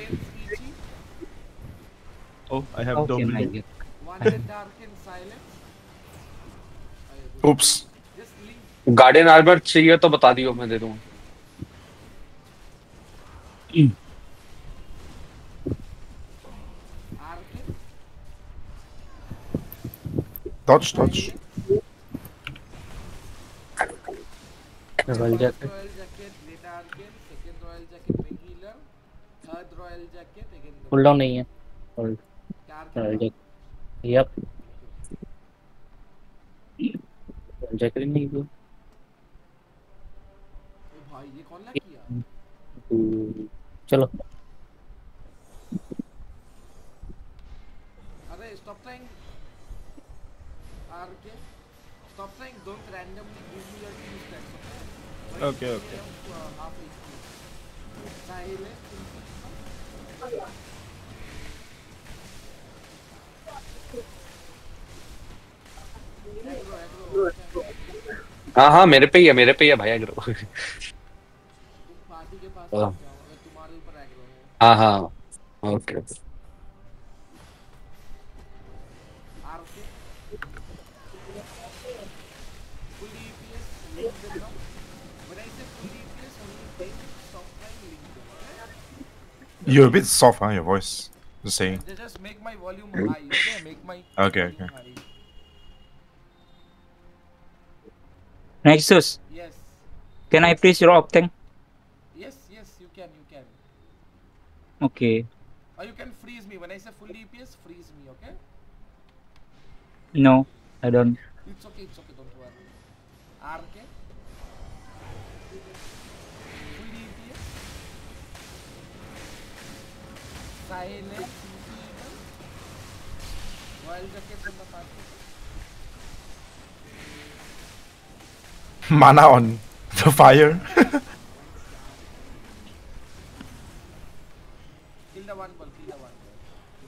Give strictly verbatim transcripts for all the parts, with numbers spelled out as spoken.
Plains E G. Oh, I have Okay, double. I get. One hit darken silence. Oops. Just link. Guardian armour चाहिए तो बता दियो, मैं दे दूंगा. Arcan. Dodge, dodge. Royal First jacket. Royal Jacket, Great Arcan. Second Royal Jacket, Main Healer. Third Royal Jacket, again. The Cooldown नहीं है. Hold. Arcan. Royal jacket. Yep. Royal jacket नहीं है. भाई ये कौन लग किया? चलो. अरे stop trying. Arcan. Stop trying. Don't randomly give me your two stats. Okay. Okay, okay. Uh, half H P. Silent. हाँ हाँ मेरे पे ही है, मेरे पे ही है भाई एग्रो. पार्टी के पास तुम्हारे ऊपर एग्रो है. हाँ हाँ okay. R K full E P S link them now. When I say full E P S, only take stop time link them. Okay? You're a bit soft, huh? Your voice. Just saying. Just make my volume high. Okay, make my Okay, volume okay. high. Nexus. Yes. Can I freeze your Octane? Yes, yes, you can, you can. Okay. Or you can freeze me. When I say full E P S, freeze me, okay? No, I don't. It's okay, it's okay, don't worry. R K. Full E P S. Silent. Royal Jacket from the party. Mana on the fire. Kill the one ball, kill the one ball.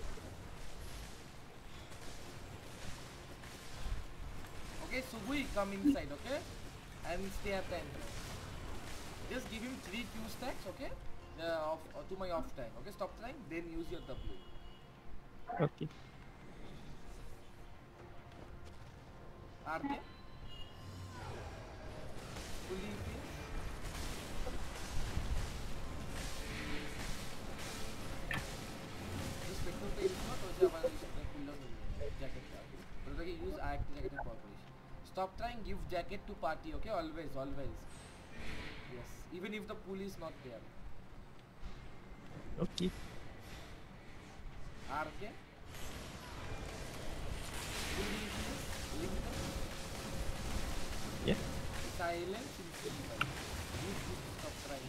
Okay, Subui, come inside, okay? And stay at the end. Just give him three Q stacks, okay? The off, uh, to my off time, okay? Stop time, then use your W. Okay. R K. Full E P S. Just spectral page not or the one cooldown jacket. But okay, use act jacket and corporation. Stop trying, give jacket to party, okay? Always, always. Yes, even if the pool is not there. Okay. R K. Full E P S. Link them. Yeah. Silence in silver. Use this to stop trying.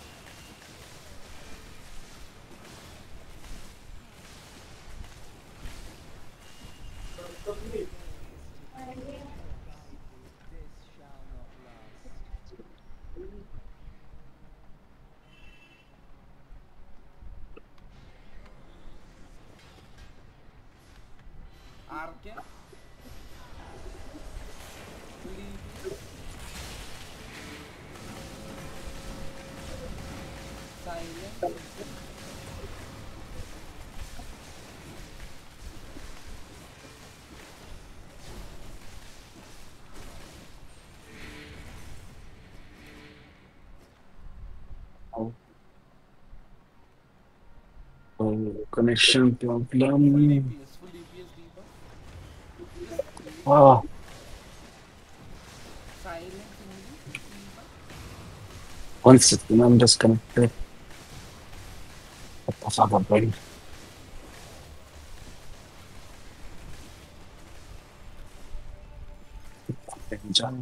R K. Full E P S. Silence. Oh, connection Full E problem. P S. Full E P S debuff. Oh, Silence only. one second, I'm disconnected. What the fuck am I doing? John.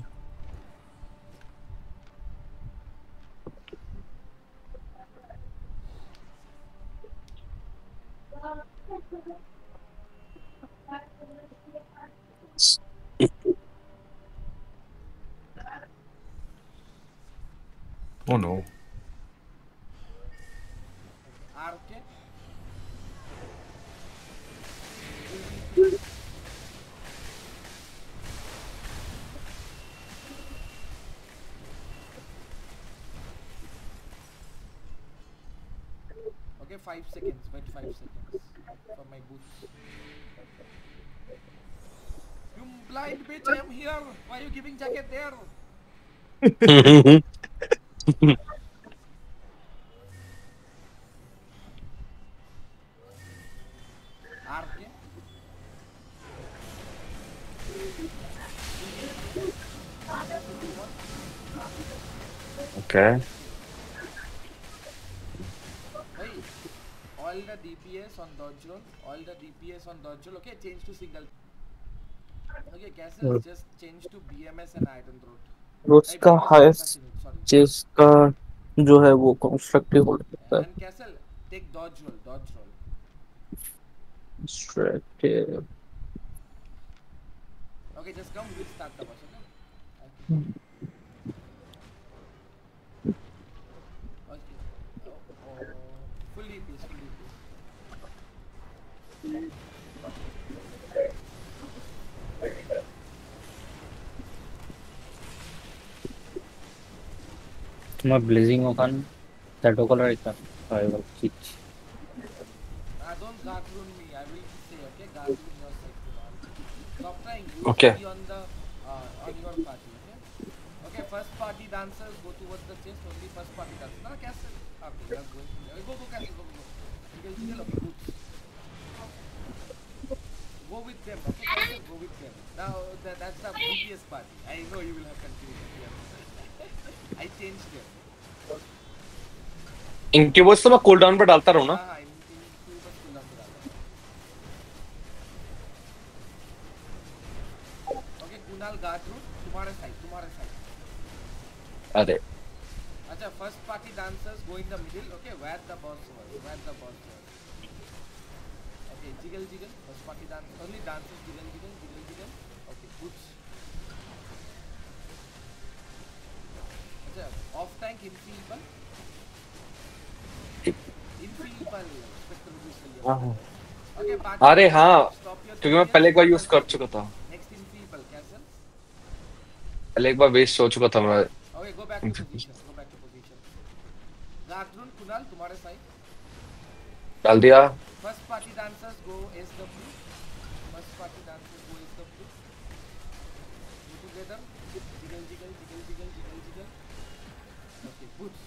Oh no. R K. Okay, Okay, five seconds. Wait five seconds for my boots. You blind bitch, I am here. Why are you giving jacket there? R K? Okay. Hey, all the D P S on dodge roll, all the D P S on dodge roll, okay, change to single. Okay, castles just change to B M S and iron throat. Roads Hey, का B M S and highest assassinate, sorry. Chase का जो है वो constructive hold करता है And castle, take dodge roll, dodge roll. Constructive Okay, just come, we'll start the boss, okay? Okay. Oh, oh, fully peace, fully peace. Cuma blazing kan satu color itu. Survival kit. Ah, don't guard rune me, I will say, okay? Guard rune your side to all. Stop trying, you Okay. be on the, uh, on your party, okay? Okay, first party dancers go towards the chest, only first party dancers. No, castle. Okay, you are going to, go, go, castle, go, go. Jiggle, jiggle, okay, boots. Go with them, okay, castle, go with them. Now, that, that's the B T S party. I know you will have confusion here. I changed them. Incubus तो मैं cool down पे डालता रहूँ ना. हाँ हाँ इन इन to बस खुला खुला ओके कुणाल गार्ड रूट तुम्हारे साइड तुम्हारे साइड अरे अच्छा first party dancers go in the middle okay where the boss was where the boss was okay jiggle jiggle first party dance only dancers jiggle jiggle jiggle jiggle okay goods अच्छा off tank infeeble infeeble okay party अरे हाँ stop your क्योंकि मैं पहले एक बार use कर चुका था. नेक्स्ट इनफील्बल कैसल पहले एक बार वेस्ट हो चुका था मैं. Okay, go back to position. Go back to position. Gartrun, Kunal, तुम्हारे side. डाल दिया. First party dancers go S W. First party dancers go S W. Go together. Jiggle, jiggle, jiggle, jiggle, jiggle, jiggle. Okay, boots.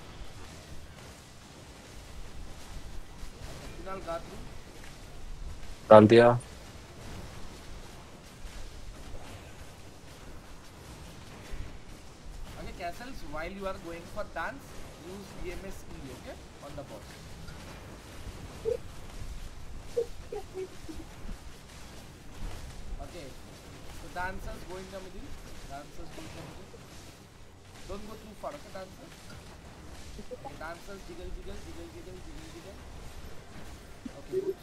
Okay, Kunal, Gartrun. डाल दिया. Okay, castles. While you are going for dance, use E M S E. Okay, on the boss. Okay, so dancers go in the middle. Dancers go in the middle. Don't go too far. Okay, dancers. Okay, dancers jiggle, jiggle, jiggle, jiggle, jiggle, jiggle. Okay, boots.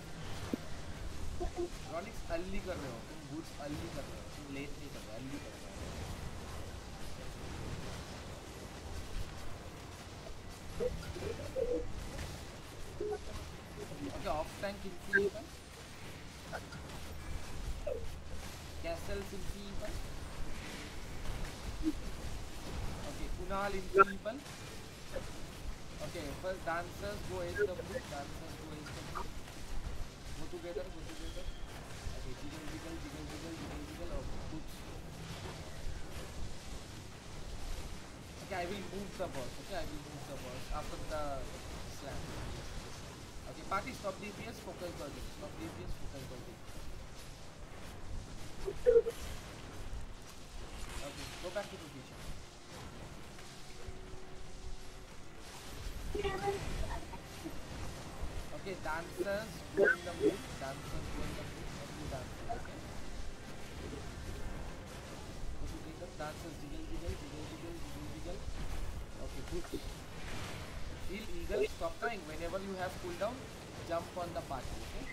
Ronix early कर रहे हो. तुम boots early कर रहे हो. तुम late नहीं कर रहे. early कर रहे हो. Okay, off tank infeeble. Castles infeeble. Okay, Kunal infeeble. Okay, first dancers go S W. Dancers go S W. Go together, go together. Okay, jiggle, jiggle, jiggle, jiggle, jiggle, jiggle. Oh, boots. Okay, I will move the boss. Okay, I will move the boss after the slam. Okay, party stop D P S, focus building. Stop D P S, focus building. Okay, go back to position. Okay, dancers go in the middle. Dancers go in the middle. Only dancers, okay? Go to take up dancers, jiggle, jiggle, jiggle, jiggle, jiggle, jiggle. Okay, good. Feel eagle, stop trying. Whenever you have cooldown, jump on the party, okay?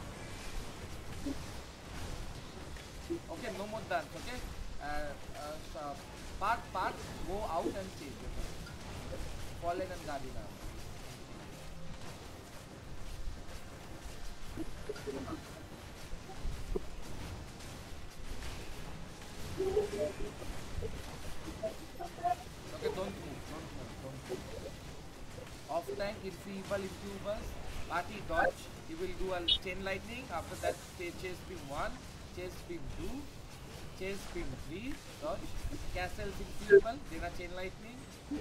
Okay, no more dance, okay? Uh, uh, so part, part, go out and change, okay? Fallen and Guardian armor. Okay, don't move, don't move, don't move. Off tank, infeeble, infubus, party dodge. You will do a chain lightning. After that, chase beam one, chase beam two, chase beam three, dodge. Castles infeeble, then a chain lightning.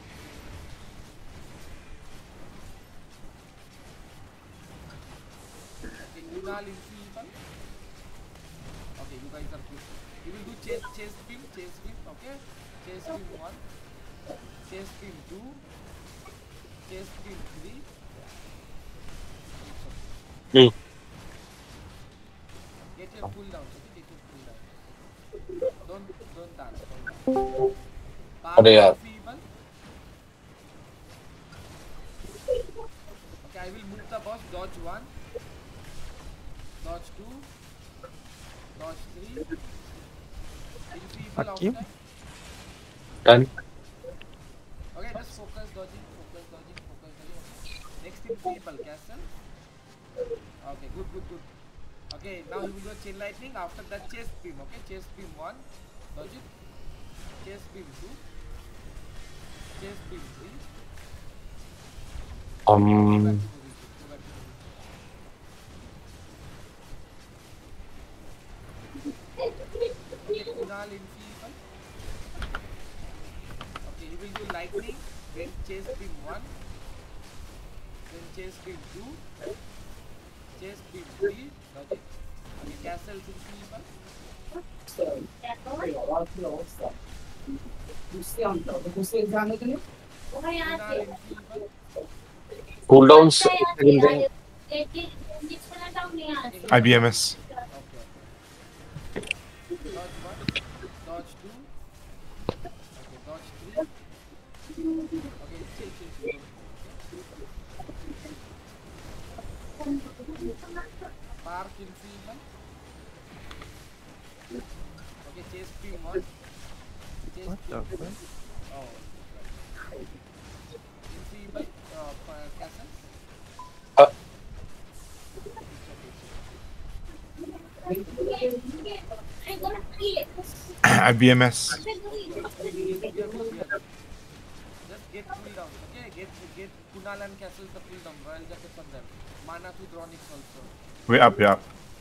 Okay, Kunal infeeble. Okay, you guys are good. You will do chase, chase beam, chase beam. Okay, chase beam one, chase beam two, chase beam three. Hmm. Get your cooldown, okay? Get your cooldown. Don't don't dance. Don't dance. Power अरे यार feeble. Okay, I will move the boss. Dodge one, dodge two, dodge three. Infeeble off Okay. time. Done Okay, just focus dodging, focus dodging, focus dodging. Next infeeble castle. Okay, good, good, good. Okay, now you will do a chain lightning. After that, chase beam. Okay, chase beam one, dodge it. Chase beam two, chase beam three. Go back um to position. Go back to position. Okay, Kunal infeeble. Okay, you will do lightning. Then chase beam one. Then chase beam two. Chase beam three. Dodge it. Okay, castles infeeble. Kunal infeeble. Cooldowns I B M S. Okay. Dodge one, dodge two, okay, dodge three, okay, chill, chill, chill. Park infeeble, okay, chase beam one, chase What the beam two, fuck? oh, infeeble, uh, pa- castle, Uh. I B M S. just get cooldown, okay, get, get Kunal and castle the cooldown, royal jacket for them, mana to Dronix also. We're up, we're up.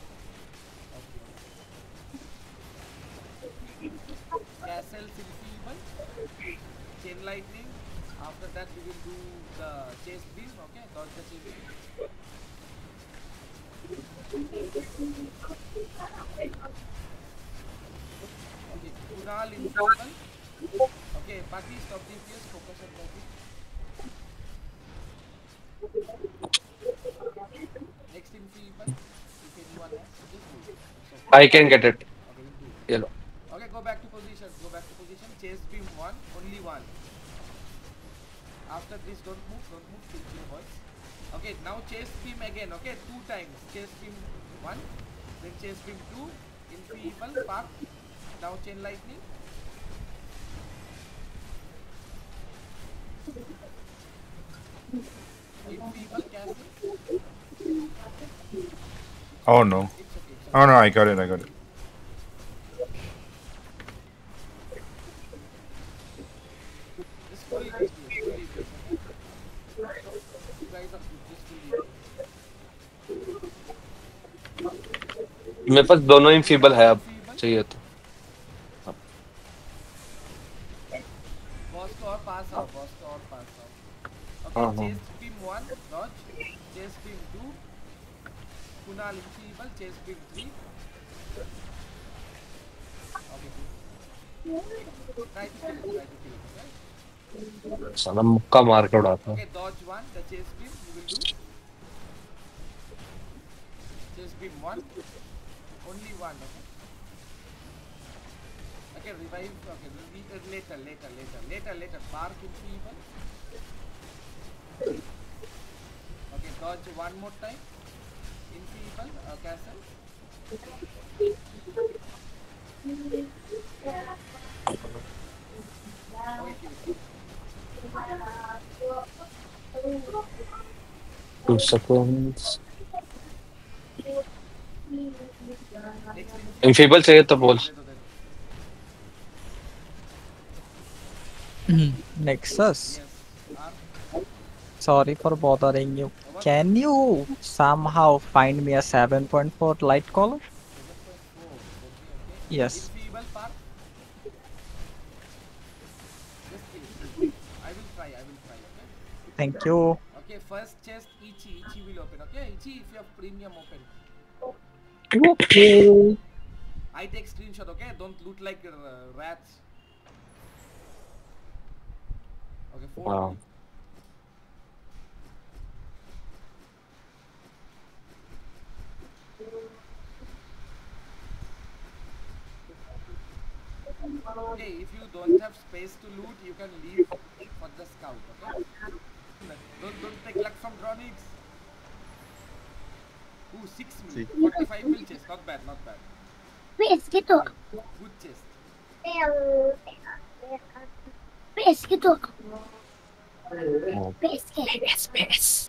Castles infeeble, chain lightning. After that, we will do the chase beam. Okay, dodge the chase beam. Okay, Kunal infeeble. Okay, party stop D P S. Focus on party. Next infeeble. If anyone has, just do it. It's okay. I can get it Okay, we'll do it. ये लो Okay, go back to position. Go back to position. Chase beam one, only one. After this, don't move, don't move. Chill, chill, boys. Okay, now chase beam again. Okay, two times. Chase beam one, then chase beam two. Infeeble, park. Now chain lightning. Infeeble, castle. Oh no. It's okay. It's okay. Oh no, I got it, I got it. Just fully D P S, fully D P S. Okay? You guys are good. Just fully D P S. मेरे पास दोनों ही feeble है अब चाहिए तो Boss को और pass out, boss को और pass out. Okay, हाँ, हाँ। chase beam one, dodge. Chase beam two. Kunal infeeble, chase beam three. Okay, good. Try to kill it, try to kill it, okay? साला मुक्का मार के उड़ाता हूँ Okay, dodge one, the chase beam you will do. Chase beam one. Only one, okay? Okay, revive, okay, re- uh, later, later, later, later, later. Park infeeble. Okay, dodge one more time. Infeeble, uh, castle. Okay, kill it. Two seconds Next infeeble चाहिए तो बोल दे दो, दे दो. Nexus. Yes. R. Sorry for bothering you. Can you somehow find me a seven point four light color? seven point four. Okay, okay. Yes. It's feeble part. Just kill, kill. I will try, I will try, okay? Thank you. Okay, first chest, Ichi. Ichi will open, okay? Ichi, if you have premium, open. Okay. I take screenshot, okay? Don't loot like uh, rats. Okay, four. Wow. Okay, if you don't have space to loot, you can leave for the scout, okay? Don't don't take luck from dronics. Ooh, six mil. forty-five mil chest. Not bad, not bad. Wes gitu. Good chest. Wes gitu. Oh. Wes, wes, wes.